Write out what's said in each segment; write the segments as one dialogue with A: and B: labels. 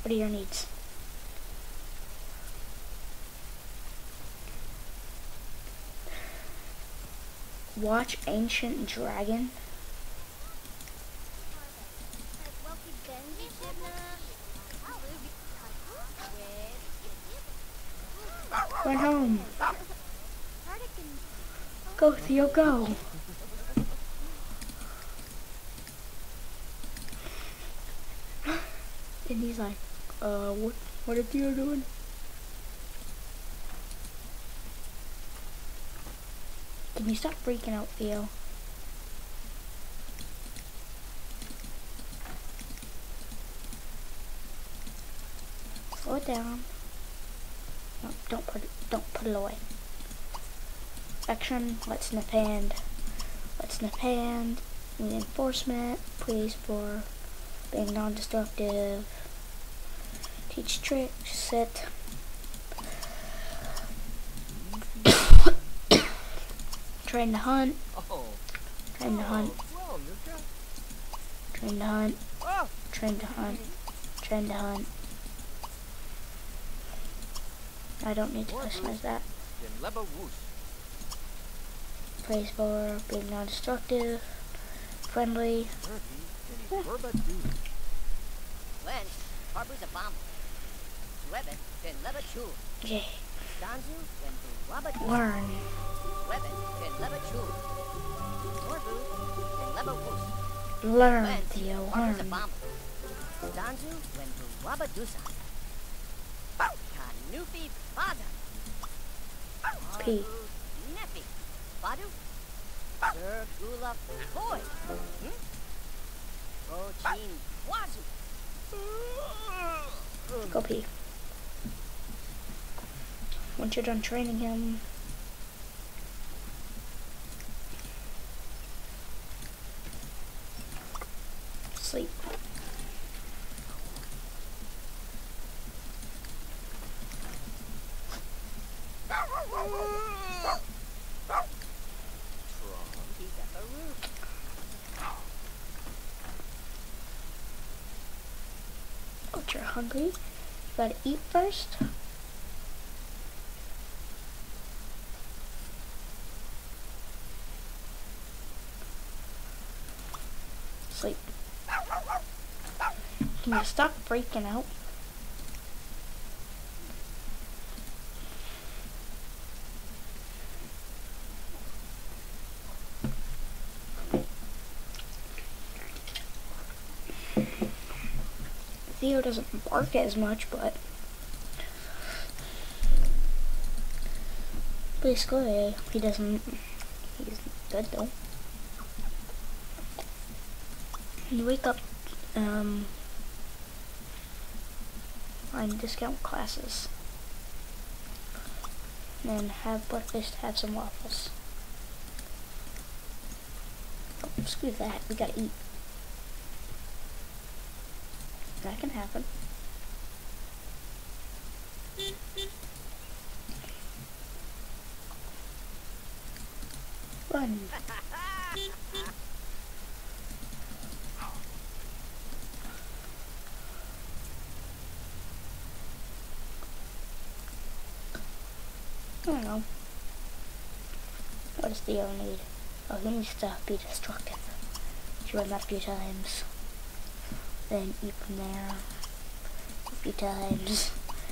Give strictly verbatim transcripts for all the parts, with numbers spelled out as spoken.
A: What are your needs? Watch Ancient Dragon. Run home. Go, Theo, go. And he's like, uh, what, what are Theo doing? Can you stop freaking out, Theo? Slow it down. No, don't put it, don't put it away. Action, let's snip hand. Let's snip hand. Reinforcement, praise for being non-destructive. Teach tricks, sit. Train to hunt. Train to hunt. Train to hunt. Train to hunt. Train to hunt. I don't need to customize that. Praise for being non-destructive. Friendly. Yeah. Yeah. Learn. Learn, Theo, learn. P. Go pee. Once you're done training him, sleep. Oh, you're hungry? You gotta eat first? Sleep. Can you stop freaking out? Theo doesn't bark as much, but basically he doesn't. He's good though. You wake up, um, find discount classes, and then have breakfast, have some waffles. Oh, screw that, we gotta eat. That can happen. Run. I don't know. What does Theo need? Oh, he needs to be destructive. Run that a few times. Then eat from there a few times.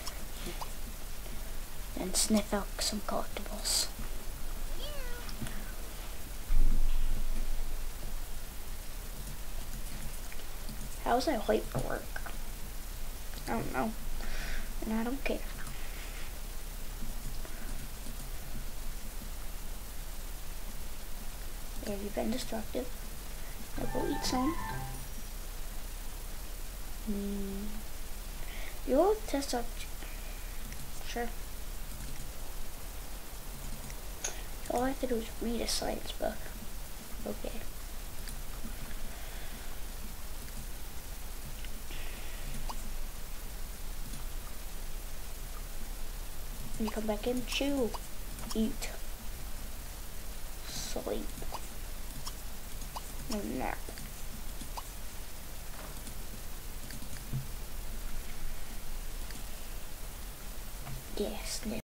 A: Then sniff out some collectibles. How's that late for work? I don't know. And I don't care. Have you been destructive? I'll go eat some. Hmm. You will test out. Sure. All I have to do is read a science book. Okay. When you come back in, chew, eat, sleep, and nap. Yes,